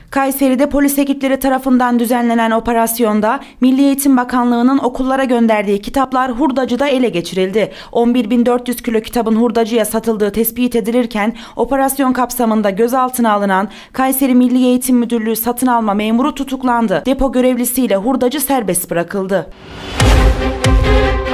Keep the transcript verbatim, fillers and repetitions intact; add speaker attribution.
Speaker 1: Kayseri'de polis ekipleri tarafından düzenlenen operasyonda Milli Eğitim Bakanlığı'nın okullara gönderdiği kitaplar hurdacıda ele geçirildi. on bir bin dört yüz kilo kitabın hurdacıya satıldığı tespit edilirken operasyon kapsamında gözaltına alınan Kayseri Milli Eğitim Müdürlüğü satın alma memuru tutuklandı. Depo görevlisiyle hurdacı serbest bırakıldı.